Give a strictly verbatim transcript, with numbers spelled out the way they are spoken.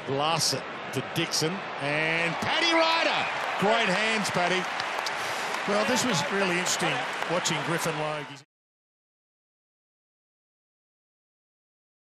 Blasts it to Dixon and Paddy Ryder. Great hands, Paddy. Well, this was really interesting watching Griffin Logue.